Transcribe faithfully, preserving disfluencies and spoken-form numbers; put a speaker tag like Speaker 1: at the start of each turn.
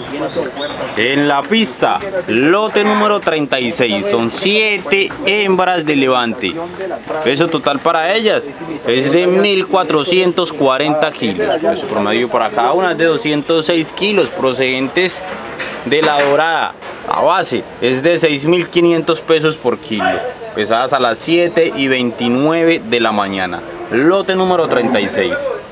Speaker 1: En la pista, lote número treinta y seis, son siete hembras de levante. Peso total para ellas es de mil cuatrocientos cuarenta kilos. Peso promedio para cada una es de doscientos seis kilos, procedentes de la dorada. A base es de seis mil quinientos pesos por kilo. Pesadas a las siete y veintinueve de la mañana. Lote número treinta y seis.